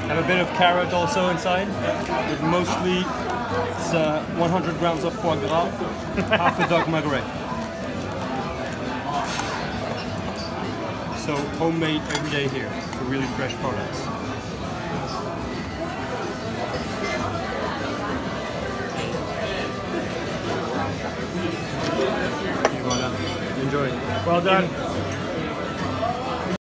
Have a bit of carrot also inside, but mostly it's 100 grams of foie gras, half a duck magret. So homemade every day here, so really fresh products. Voilà. Enjoy. Well done.